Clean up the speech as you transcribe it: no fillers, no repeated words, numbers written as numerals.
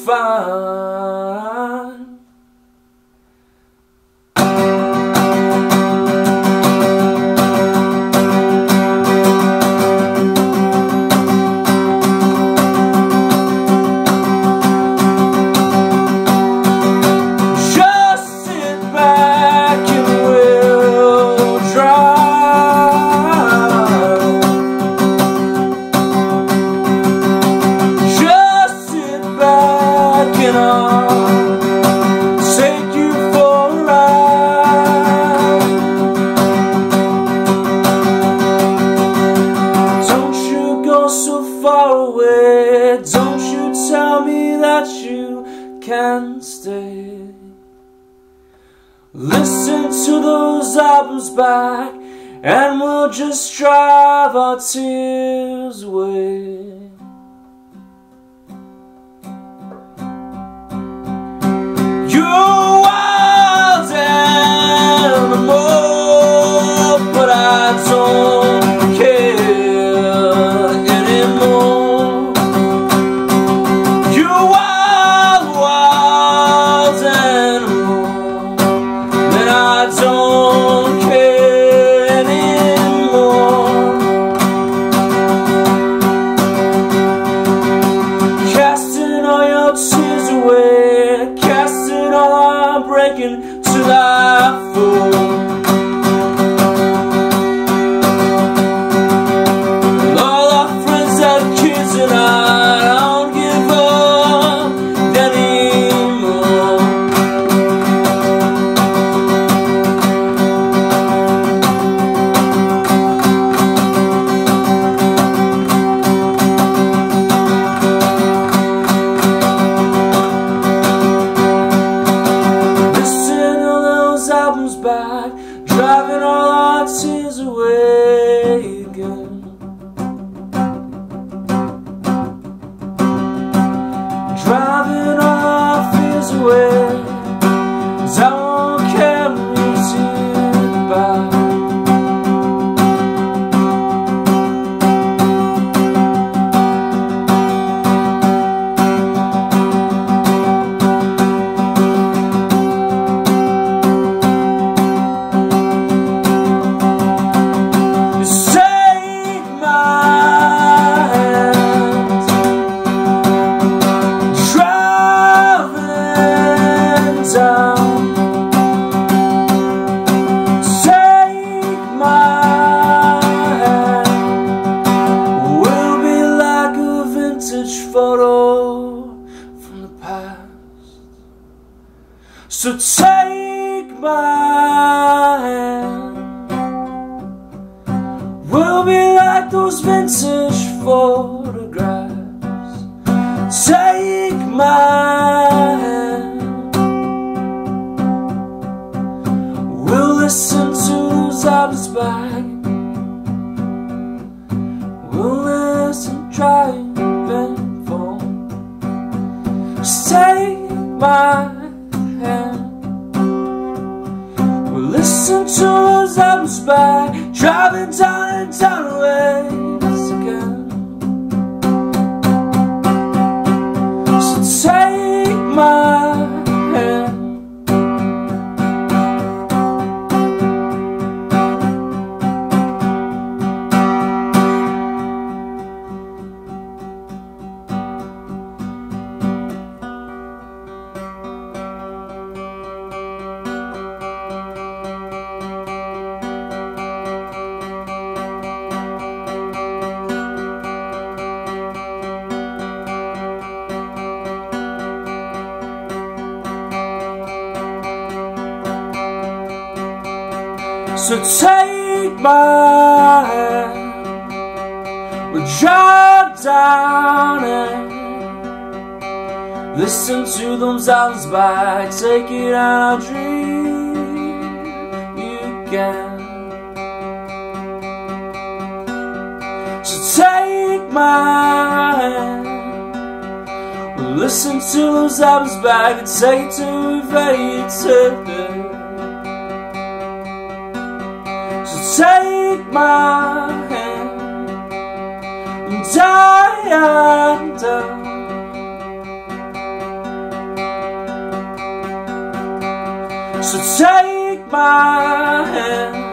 fine. Take you for a ride. Don't you go so far away. Don't you tell me that you can't stay. Listen to those albums back, and we'll just drive our tears away. Breaking to that fool. All our friends have kids and I don't give up anymore. Albums back, driving all our tears away again. Driving all our fears away, 'cause I won't carry it back. Photo from the past. So take my hand. We'll be like those vintage photographs. Take my hand. We'll listen to those albums back. We'll listen, try and take my hand. We'll listen to those albums back, driving down and down ways again. So take my hand. So take my hand, we'll drive down and listen to those albums back. Take it out, I'll dream you can. So take my hand, we'll listen to those albums back and take it to infinity. Take my hand and die undone. So take my hand,